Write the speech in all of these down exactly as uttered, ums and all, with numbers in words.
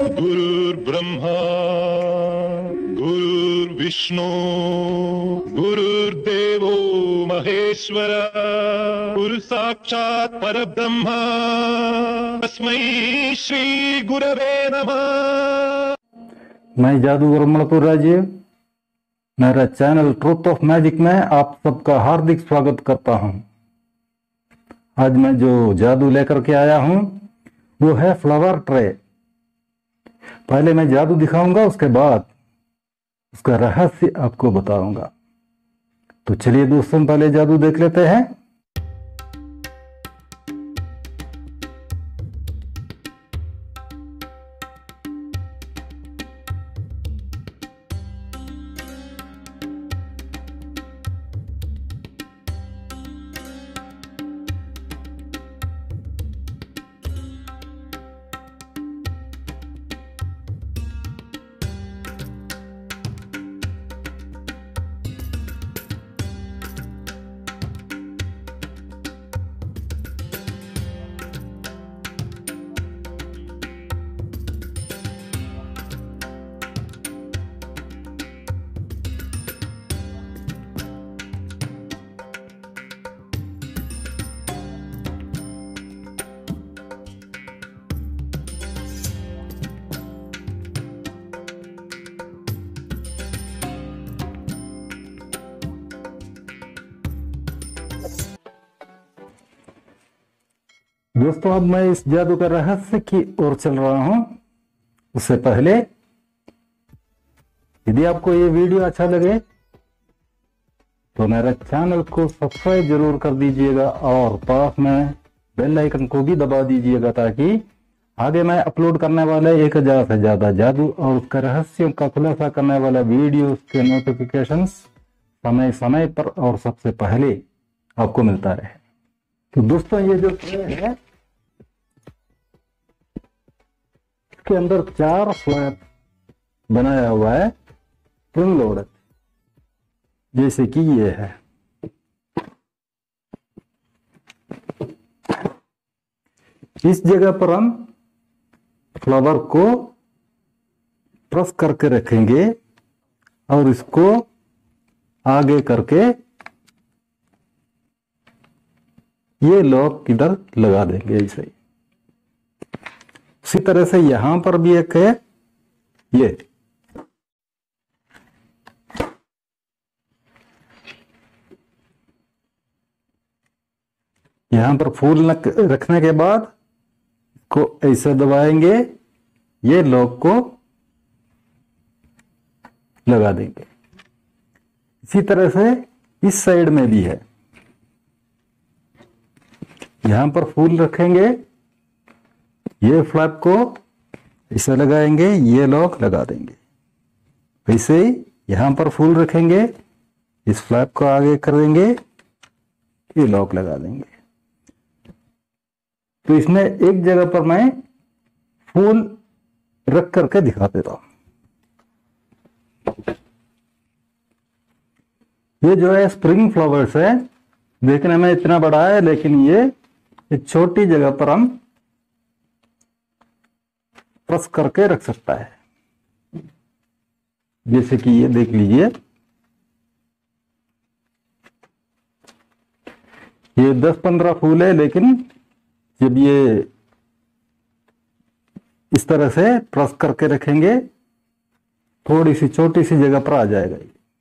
गुरुर्ब्रह्मा गुरुर्विष्णु गुरुर्देवो महेश्वर गुरु साक्षात् परब्रह्म तस्मै श्री गुरवे नमः। मैं जादूगर उम्मलाथुर राजेव, मेरा चैनल ट्रूथ ऑफ मैजिक में आप सबका हार्दिक स्वागत करता हूं। आज मैं जो जादू लेकर के आया हूं वो है फ्लावर ट्रे। पहले मैं जादू दिखाऊंगा, उसके बाद उसका रहस्य आपको बताऊंगा। तो चलिए दोस्तों, पहले जादू देख लेते हैं। दोस्तों, अब मैं इस जादू का रहस्य की ओर चल रहा हूं। उससे पहले यदि आपको ये वीडियो अच्छा लगे तो मेरे चैनल को सब्सक्राइब जरूर कर दीजिएगा और पास में बेल आइकन को भी दबा दीजिएगा, ताकि आगे मैं अपलोड करने वाले एक हजार से ज्यादा जादू और उसका रहस्यों का खुलासा करने वाला वीडियो के नोटिफिकेशंस समय समय पर और सबसे पहले आपको मिलता रहे। तो दोस्तों, ये जो ट्रे है इसके अंदर चार फ्लैप बनाया हुआ है स्प्रिंग लोडेड, जैसे कि ये है। इस जगह पर हम फ्लावर को प्रेस करके रखेंगे और इसको आगे करके ये लॉक इधर लगा देंगे ऐसे ही। इसी तरह से यहां पर भी एक है, ये यहां पर फूल रखने के बाद को ऐसे दबाएंगे, ये लॉक को लगा देंगे। इसी तरह से इस साइड में भी है, यहां पर फूल रखेंगे, ये फ्लैप को ऐसे लगाएंगे, ये लॉक लगा देंगे। वैसे ही यहां पर फूल रखेंगे, इस फ्लैप को आगे कर देंगे, ये लॉक लगा देंगे। तो इसमें एक जगह पर मैं फूल रख करके दिखा देता हूं। ये जो है स्प्रिंग फ्लावर्स है, देखने में इतना बड़ा है, लेकिन ये एक छोटी जगह पर हम प्रेस करके रख सकता है। जैसे कि ये देख लीजिए, ये दस पंद्रह फूल है, लेकिन जब ये इस तरह से प्रेस करके रखेंगे थोड़ी सी छोटी सी जगह पर आ जाएगा।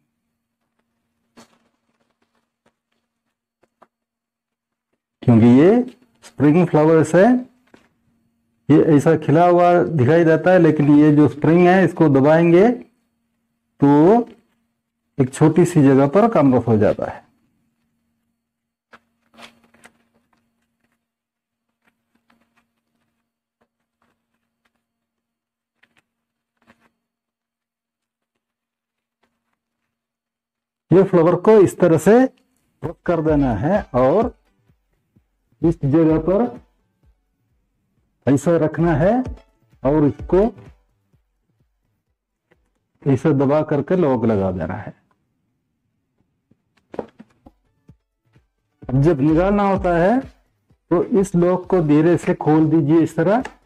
क्योंकि ये स्प्रिंग फ्लावर्स है, ये ऐसा खिला हुआ दिखाई देता है, लेकिन ये जो स्प्रिंग है इसको दबाएंगे तो एक छोटी सी जगह पर कन्वर्ट हो जाता है। ये फ्लावर को इस तरह से रख कर देना है और इस जगह पर ऐसा रखना है और इसको ऐसे दबा करके लॉक लगा देना है। अब जब निकालना होता है तो इस लॉक को धीरे से खोल दीजिए इस तरह,